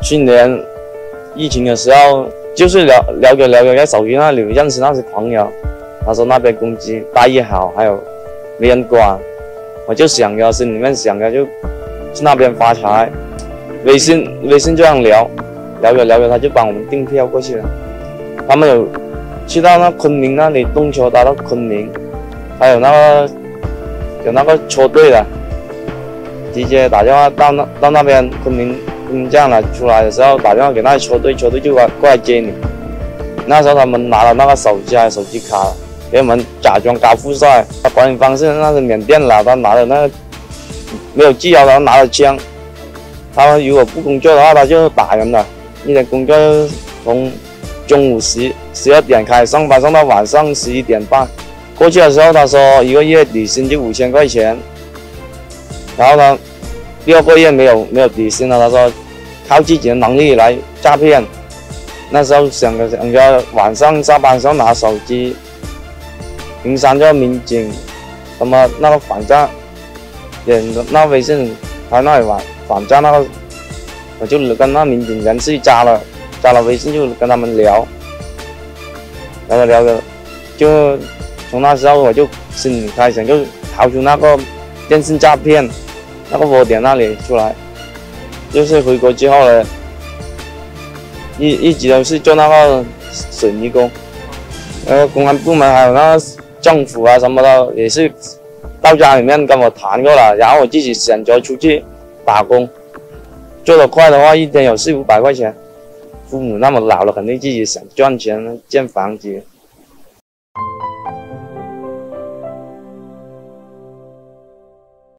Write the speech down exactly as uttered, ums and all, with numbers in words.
去年疫情的时候，就是聊聊着聊着在手机那里认识那些朋友，他说那边工资待遇好，还有没人管，我就想着心里面想着就去那边发财。微信微信这样聊，聊着聊着他就帮我们订票过去了。他们有去到那昆明那里动车搭到昆明，还有那个有那个车队的，直接打电话到那到那边昆明昆明站了，出来的时候打电话给那个车队，车队就过过来接你。那时候他们拿了那个手机还有手机卡，给我们假装高富帅。他管理方式那是缅甸老，他拿着那个没有系腰的，拿着枪。他们如果不工作的话，他就打人了。一天工作从中午十十二点开始上班，上到晚上十一点半。过去的时候，他说一个月底薪就五千块钱，然后呢，第二个月没有没有底薪了，他说靠自己的能力来诈骗。那时候想着想着晚上下班的时候拿手机，平山这民警，他们那个反诈，也那微信还那里反反诈那个，我就跟那民警人去加了加了微信，就跟他们聊，聊着聊着，就从那时候我就心里开始就逃出那个电信诈骗那个窝点那里出来，就是回国之后呢，一一直都是做那个水泥工，呃，公安部门还有那个政府啊什么的也是到家里面跟我谈过了，然后我自己选择出去打工，做得快的话一天有四五百块钱。父母那么老了，肯定自己想赚钱建房子。